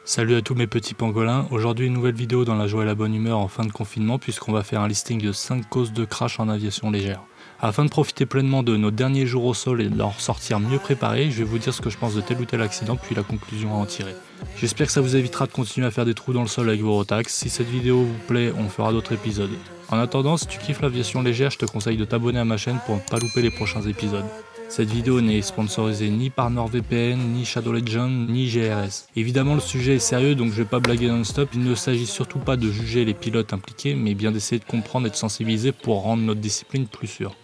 Salut à tous mes petits pangolins, aujourd'hui une nouvelle vidéo dans la joie et la bonne humeur en fin de confinement puisqu'on va faire un listing de 5 causes de crash en aviation légère. Afin de profiter pleinement de nos derniers jours au sol et de leur sortir mieux préparés, je vais vous dire ce que je pense de tel ou tel accident puis la conclusion à en tirer. J'espère que ça vous évitera de continuer à faire des trous dans le sol avec vos rotax. Si cette vidéo vous plaît, on fera d'autres épisodes. En attendant, si tu kiffes l'aviation légère, je te conseille de t'abonner à ma chaîne pour ne pas louper les prochains épisodes. Cette vidéo n'est sponsorisée ni par NordVPN, ni Shadow Legend, ni GRS. Évidemment le sujet est sérieux donc je vais pas blaguer non-stop, il ne s'agit surtout pas de juger les pilotes impliqués mais bien d'essayer de comprendre et de sensibiliser pour rendre notre discipline plus sûre.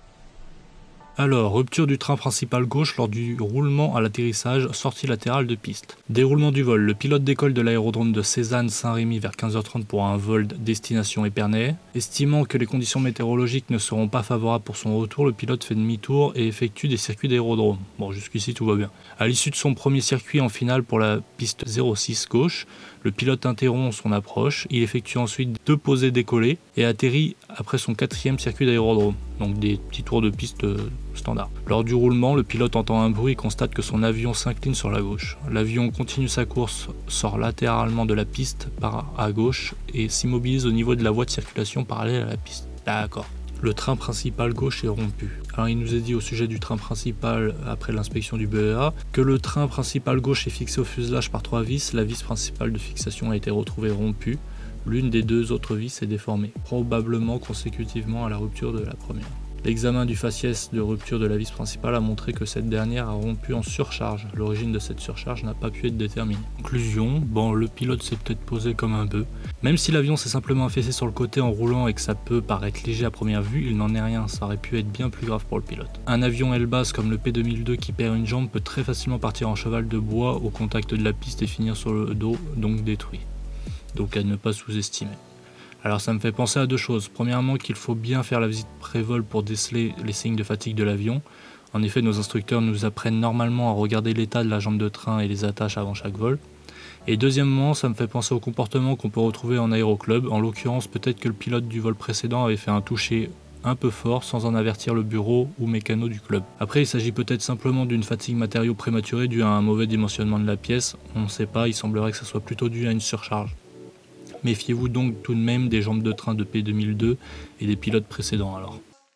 Alors, rupture du train principal gauche lors du roulement à l'atterrissage, sortie latérale de piste. Déroulement du vol, le pilote décolle de l'aérodrome de Cézanne-Saint-Rémy vers 15h30 pour un vol destination Épernay. Estimant que les conditions météorologiques ne seront pas favorables pour son retour, le pilote fait demi-tour et effectue des circuits d'aérodrome. Bon, jusqu'ici tout va bien. À l'issue de son premier circuit en finale pour la piste 06 gauche, le pilote interrompt son approche, il effectue ensuite 2 posées décollées et atterrit après son 4e circuit d'aérodrome, donc des petits tours de piste standard. Lors du roulement, le pilote entend un bruit et constate que son avion s'incline sur la gauche. L'avion continue sa course, sort latéralement de la piste par à gauche et s'immobilise au niveau de la voie de circulation parallèle à la piste. D'accord. Le train principal gauche est rompu. Alors il nous est dit au sujet du train principal après l'inspection du BEA que le train principal gauche est fixé au fuselage par 3 vis, la vis principale de fixation a été retrouvée rompue, l'une des 2 autres vis est déformée, probablement consécutivement à la rupture de la première. L'examen du faciès de rupture de la vis principale a montré que cette dernière a rompu en surcharge. L'origine de cette surcharge n'a pas pu être déterminée. Conclusion, bon, le pilote s'est peut-être posé comme un bœuf. Même si l'avion s'est simplement affaissé sur le côté en roulant et que ça peut paraître léger à première vue, il n'en est rien, ça aurait pu être bien plus grave pour le pilote. Un avion aile basse comme le P2002 qui perd une jambe peut très facilement partir en cheval de bois au contact de la piste et finir sur le dos, donc détruit. Donc à ne pas sous-estimer. Alors ça me fait penser à 2 choses. Premièrement qu'il faut bien faire la visite pré-vol pour déceler les signes de fatigue de l'avion. En effet, nos instructeurs nous apprennent normalement à regarder l'état de la jambe de train et les attaches avant chaque vol. Et deuxièmement, ça me fait penser au comportement qu'on peut retrouver en aéroclub. En l'occurrence, peut-être que le pilote du vol précédent avait fait un toucher un peu fort sans en avertir le bureau ou mécano du club. Après, il s'agit peut-être simplement d'une fatigue matériaux prématurée due à un mauvais dimensionnement de la pièce. On ne sait pas, il semblerait que ça soit plutôt dû à une surcharge. Méfiez-vous donc tout de même des jambes de train de P2002 et des pilotes précédents alors.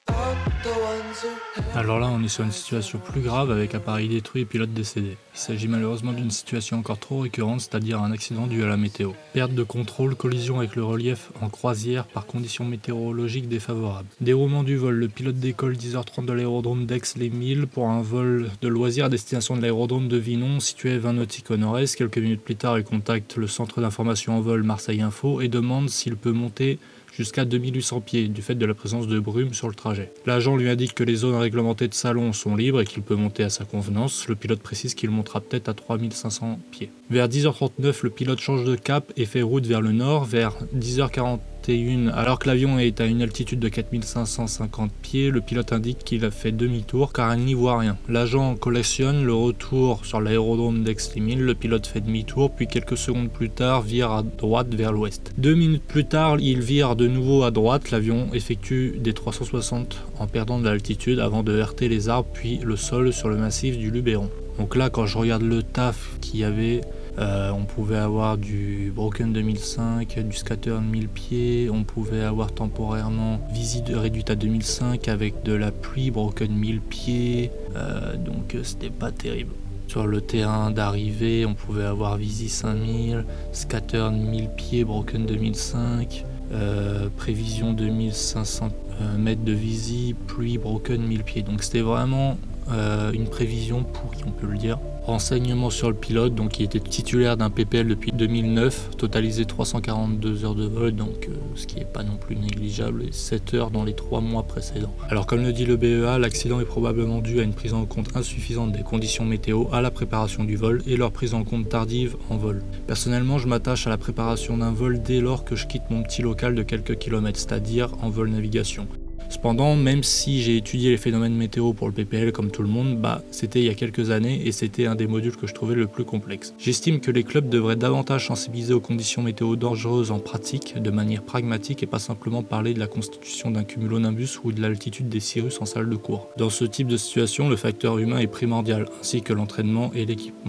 Alors là on est sur une situation plus grave avec appareil détruit et pilote décédé. Il s'agit malheureusement d'une situation encore trop récurrente, c'est-à-dire un accident dû à la météo. Perte de contrôle, collision avec le relief en croisière par conditions météorologiques défavorables. Déroulement du vol, le pilote décolle 10h30 de l'aérodrome d'Aix-les-Milles pour un vol de loisirs à destination de l'aérodrome de Vinon situé à 20 nautiques au nord-est. Quelques minutes plus tard il contacte le centre d'information en vol Marseille Info et demande s'il peut monter jusqu'à 2800 pieds du fait de la présence de brume sur le trajet. L'agent lui indique que les zones réglementées de salon sont libres et qu'il peut monter à sa convenance. Le pilote précise qu'il montera peut-être à 3500 pieds. Vers 10h39, le pilote change de cap et fait route vers le nord. Vers 10h41, alors que l'avion est à une altitude de 4550 pieds, le pilote indique qu'il a fait demi-tour car il n'y voit rien. L'agent collectionne le retour sur l'aérodrome d'Aix-les-Milles, le pilote fait demi-tour puis quelques secondes plus tard vire à droite vers l'ouest. 2 minutes plus tard, il vire de nouveau à droite, l'avion effectue des 360 en perdant de l'altitude avant de heurter les arbres puis le sol sur le massif du Luberon. Donc là quand je regarde le taf qu'il y avait, on pouvait avoir du Broken 2005, du Scatter 1000 pieds, on pouvait avoir temporairement visite réduite à 2005 avec de la pluie, Broken 1000 pieds, donc c'était pas terrible. Sur le terrain d'arrivée, on pouvait avoir Visi 5000, Scatter 1000 pieds, Broken 2005, prévision 2500 mètres de Visi, pluie, Broken 1000 pieds. Donc c'était vraiment une prévision pourrie, on peut le dire. Renseignements sur le pilote, donc il était titulaire d'un PPL depuis 2009, totalisé 342 heures de vol, donc ce qui n'est pas non plus négligeable, et 7 heures dans les 3 mois précédents. Alors comme le dit le BEA, l'accident est probablement dû à une prise en compte insuffisante des conditions météo à la préparation du vol et leur prise en compte tardive en vol. Personnellement, je m'attache à la préparation d'un vol dès lors que je quitte mon petit local de quelques kilomètres, c'est-à-dire en vol navigation. Cependant, même si j'ai étudié les phénomènes météo pour le PPL comme tout le monde, c'était il y a quelques années et c'était un des modules que je trouvais le plus complexe. J'estime que les clubs devraient davantage sensibiliser aux conditions météo dangereuses en pratique, de manière pragmatique et pas simplement parler de la constitution d'un cumulonimbus ou de l'altitude des cirrus en salle de cours. Dans ce type de situation, le facteur humain est primordial, ainsi que l'entraînement et l'équipement.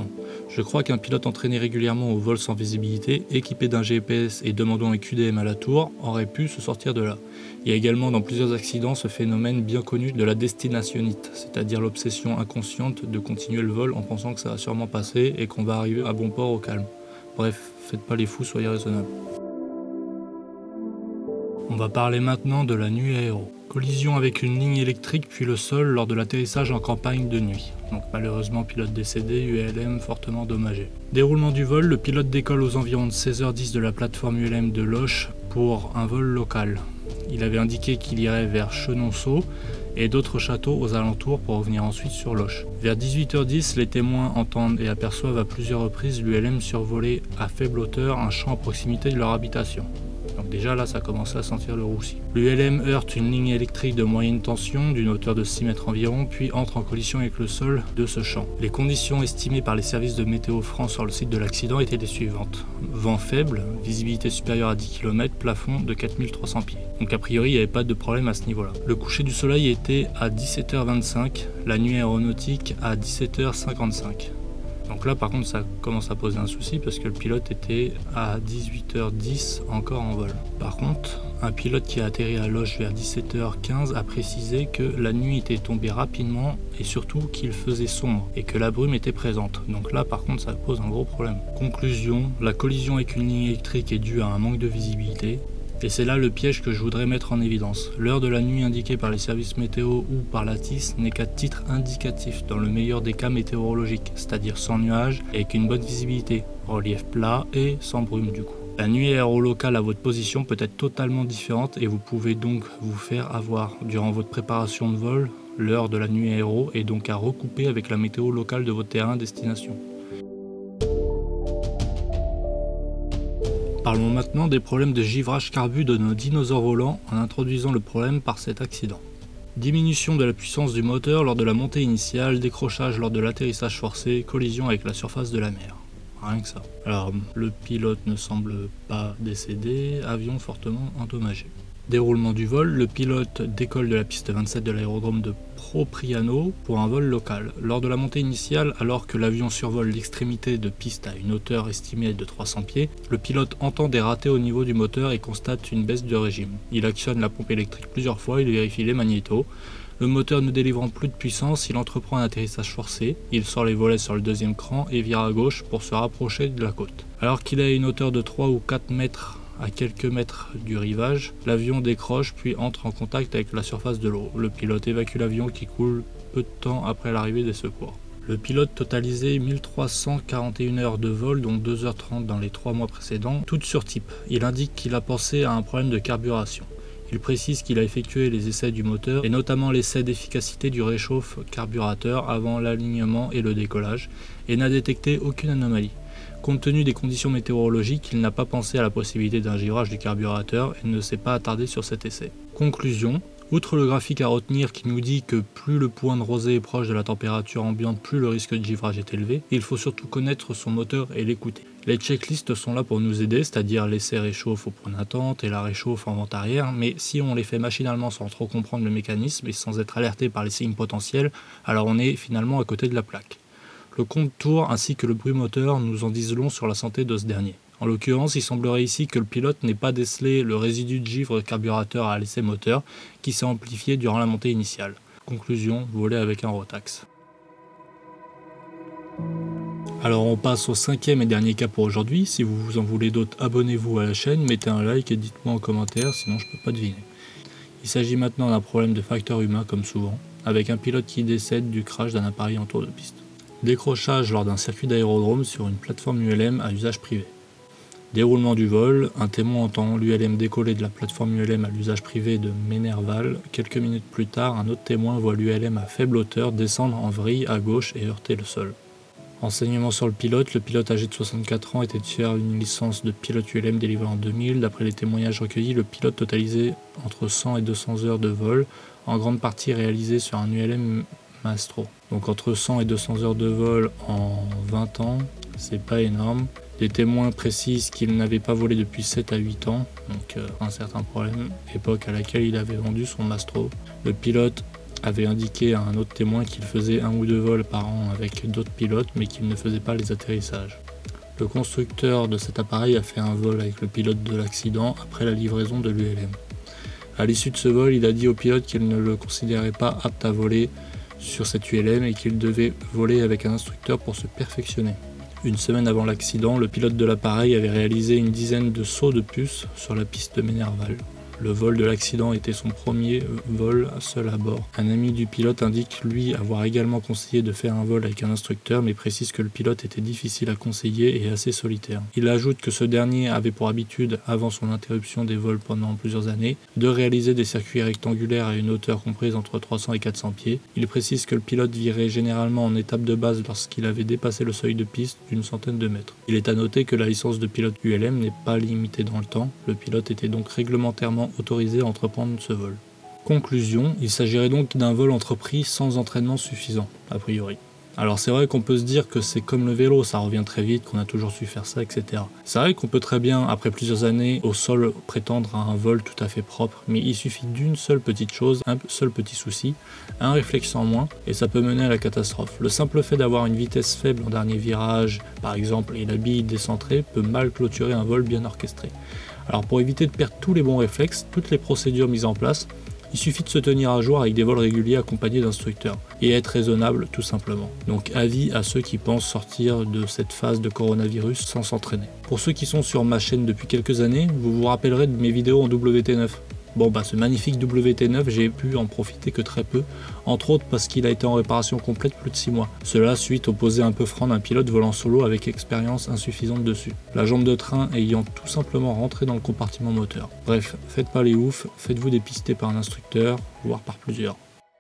Je crois qu'un pilote entraîné régulièrement au vol sans visibilité, équipé d'un GPS et demandant un QDM à la tour, aurait pu se sortir de là. Il y a également dans plusieurs accidents ce phénomène bien connu de la destinationnite, c'est-à-dire l'obsession inconsciente de continuer le vol en pensant que ça va sûrement passer et qu'on va arriver à bon port au calme. Bref, faites pas les fous, soyez raisonnables. On va parler maintenant de la nuit aéro. Collision avec une ligne électrique puis le sol lors de l'atterrissage en campagne de nuit. Donc malheureusement pilote décédé, ULM fortement endommagé. Déroulement du vol, le pilote décolle aux environs de 16h10 de la plateforme ULM de Loches pour un vol local. Il avait indiqué qu'il irait vers Chenonceau et d'autres châteaux aux alentours pour revenir ensuite sur Loches. Vers 18h10, les témoins entendent et aperçoivent à plusieurs reprises l'ULM survoler à faible hauteur un champ à proximité de leur habitation. Donc déjà là ça commence à sentir le roussi. L'ULM heurte une ligne électrique de moyenne tension d'une hauteur de 6 mètres environ puis entre en collision avec le sol de ce champ. Les conditions estimées par les services de Météo France sur le site de l'accident étaient les suivantes. Vent faible, visibilité supérieure à 10 km, plafond de 4300 pieds. Donc a priori il n'y avait pas de problème à ce niveau là. Le coucher du soleil était à 17h25, la nuit aéronautique à 17h55. Donc là par contre ça commence à poser un souci parce que le pilote était à 18h10 encore en vol. Par contre, un pilote qui a atterri à Loches vers 17h15 a précisé que la nuit était tombée rapidement et surtout qu'il faisait sombre et que la brume était présente. Donc là par contre ça pose un gros problème. Conclusion, la collision avec une ligne électrique est due à un manque de visibilité. Et c'est là le piège que je voudrais mettre en évidence. L'heure de la nuit indiquée par les services météo ou par la TIS n'est qu'à titre indicatif dans le meilleur des cas météorologiques, c'est-à-dire sans nuages et avec une bonne visibilité, relief plat et sans brume du coup. La nuit aérolocale à votre position peut être totalement différente et vous pouvez donc vous faire avoir durant votre préparation de vol l'heure de la nuit aéro et donc à recouper avec la météo locale de votre terrain destination. Parlons maintenant des problèmes de givrage carbu de nos dinosaures volants en introduisant le problème par cet accident. Diminution de la puissance du moteur lors de la montée initiale, décrochage lors de l'atterrissage forcé, collision avec la surface de la mer. Rien que ça. Alors, le pilote ne semble pas décédé, avion fortement endommagé. Déroulement du vol, le pilote décolle de la piste 27 de l'aérodrome de Propriano pour un vol local. Lors de la montée initiale, alors que l'avion survole l'extrémité de piste à une hauteur estimée de 300 pieds, le pilote entend des ratés au niveau du moteur et constate une baisse de régime. Il actionne la pompe électrique plusieurs fois, il vérifie les magnétos. Le moteur ne délivrant plus de puissance, il entreprend un atterrissage forcé, il sort les volets sur le deuxième cran et vire à gauche pour se rapprocher de la côte. Alors qu'il est à une hauteur de 3 ou 4 mètres à quelques mètres du rivage, l'avion décroche puis entre en contact avec la surface de l'eau. Le pilote évacue l'avion qui coule peu de temps après l'arrivée des secours. Le pilote totalisait 1341 heures de vol, dont 2h30 dans les 3 mois précédents, toutes sur type. Il indique qu'il a pensé à un problème de carburation. Il précise qu'il a effectué les essais du moteur et notamment l'essai d'efficacité du réchauffe-carburateur avant l'alignement et le décollage et n'a détecté aucune anomalie. Compte tenu des conditions météorologiques, il n'a pas pensé à la possibilité d'un givrage du carburateur et ne s'est pas attardé sur cet essai. Conclusion, outre le graphique à retenir qui nous dit que plus le point de rosée est proche de la température ambiante, plus le risque de givrage est élevé, il faut surtout connaître son moteur et l'écouter. Les checklists sont là pour nous aider, c'est-à-dire l'essai réchauffe au point d'attente et la réchauffe en vente arrière, mais si on les fait machinalement sans trop comprendre le mécanisme et sans être alerté par les signes potentiels, alors on est finalement à côté de la plaque. Le compte tour ainsi que le bruit moteur nous en disent long sur la santé de ce dernier. En l'occurrence, il semblerait ici que le pilote n'ait pas décelé le résidu de givre carburateur à l'essai moteur qui s'est amplifié durant la montée initiale. Conclusion, voler avec un Rotax. Alors on passe au 5e et dernier cas pour aujourd'hui. Si vous en voulez d'autres, abonnez-vous à la chaîne, mettez un like et dites-moi en commentaire, sinon je peux pas deviner. Il s'agit maintenant d'un problème de facteur humain comme souvent, avec un pilote qui décède du crash d'un appareil en tour de piste. Décrochage lors d'un circuit d'aérodrome sur une plateforme ULM à usage privé. Déroulement du vol, un témoin entend l'ULM décoller de la plateforme ULM à l'usage privé de Ménerval. Quelques minutes plus tard, un autre témoin voit l'ULM à faible hauteur descendre en vrille à gauche et heurter le sol. Renseignements sur le pilote âgé de 64 ans était titulaire d'une licence de pilote ULM délivrée en 2000. D'après les témoignages recueillis, le pilote totalisait entre 100 et 200 heures de vol, en grande partie réalisées sur un ULM Mastro. Donc entre 100 et 200 heures de vol en 20 ans, c'est pas énorme. Des témoins précisent qu'il n'avait pas volé depuis 7 à 8 ans, donc un certain problème, époque à laquelle il avait vendu son Mastro. Le pilote avait indiqué à un autre témoin qu'il faisait 1 ou 2 vols par an avec d'autres pilotes mais qu'il ne faisait pas les atterrissages. Le constructeur de cet appareil a fait un vol avec le pilote de l'accident après la livraison de l'ULM. À l'issue de ce vol, il a dit au pilote qu'il ne le considérait pas apte à voler sur cette ULM et qu'il devait voler avec un instructeur pour se perfectionner. Une semaine avant l'accident, le pilote de l'appareil avait réalisé une dizaine de sauts de puce sur la piste de Menerval. Le vol de l'accident était son premier vol seul à bord. Un ami du pilote indique lui avoir également conseillé de faire un vol avec un instructeur mais précise que le pilote était difficile à conseiller et assez solitaire. Il ajoute que ce dernier avait pour habitude, avant son interruption des vols pendant plusieurs années, de réaliser des circuits rectangulaires à une hauteur comprise entre 300 et 400 pieds. Il précise que le pilote virait généralement en étape de base lorsqu'il avait dépassé le seuil de piste d'une centaine de mètres. Il est à noter que la licence de pilote ULM n'est pas limitée dans le temps, le pilote était donc réglementairement autorisé à entreprendre ce vol. Conclusion, il s'agirait donc d'un vol entrepris sans entraînement suffisant, a priori. Alors c'est vrai qu'on peut se dire que c'est comme le vélo, ça revient très vite, qu'on a toujours su faire ça, etc. C'est vrai qu'on peut très bien, après plusieurs années au sol, prétendre à un vol tout à fait propre, mais il suffit d'une seule petite chose, un seul petit souci, un réflexe en moins, et ça peut mener à la catastrophe. Le simple fait d'avoir une vitesse faible en dernier virage, par exemple, et la bille décentrée, peut mal clôturer un vol bien orchestré. Alors pour éviter de perdre tous les bons réflexes, toutes les procédures mises en place, il suffit de se tenir à jour avec des vols réguliers accompagnés d'instructeurs et être raisonnable tout simplement. Donc avis à ceux qui pensent sortir de cette phase de coronavirus sans s'entraîner. Pour ceux qui sont sur ma chaîne depuis quelques années, vous vous rappellerez de mes vidéos en WT9. Bon bah ce magnifique WT9, j'ai pu en profiter que très peu, entre autres parce qu'il a été en réparation complète plus de 6 mois. Cela suite au posé un peu franc d'un pilote volant solo avec expérience insuffisante dessus. La jambe de train ayant tout simplement rentré dans le compartiment moteur. Bref, faites pas les oufs, faites-vous dépister par un instructeur, voire par plusieurs.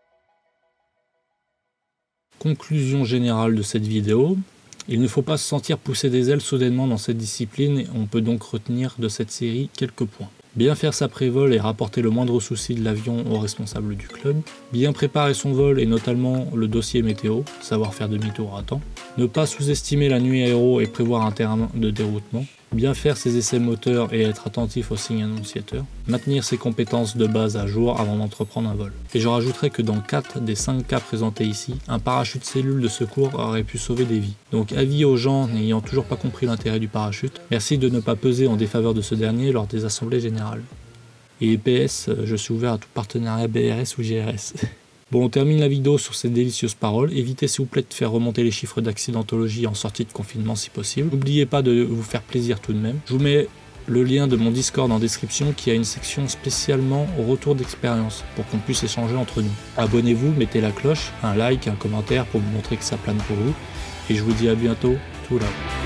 Conclusion générale de cette vidéo. Il ne faut pas se sentir pousser des ailes soudainement dans cette discipline et on peut donc retenir de cette série quelques points. Bien faire sa pré-vol et rapporter le moindre souci de l'avion au responsable du club. Bien préparer son vol et notamment le dossier météo, savoir faire demi-tour à temps. Ne pas sous-estimer la nuit aéro et prévoir un terrain de déroutement. Bien faire ses essais moteurs et être attentif aux signes annonciateurs. Maintenir ses compétences de base à jour avant d'entreprendre un vol. Et je rajouterai que dans 4 des 5 cas présentés ici, un parachute cellule de secours aurait pu sauver des vies. Donc avis aux gens n'ayant toujours pas compris l'intérêt du parachute, merci de ne pas peser en défaveur de ce dernier lors des assemblées générales. Et PS, je suis ouvert à tout partenariat BRS ou GRS. Bon, on termine la vidéo sur ces délicieuses paroles. Évitez s'il vous plaît de faire remonter les chiffres d'accidentologie en sortie de confinement si possible. N'oubliez pas de vous faire plaisir tout de même. Je vous mets le lien de mon Discord en description qui a une section spécialement au retour d'expérience pour qu'on puisse échanger entre nous. Abonnez-vous, mettez la cloche, un like, un commentaire pour me montrer que ça plane pour vous. Et je vous dis à bientôt, tout là-haut.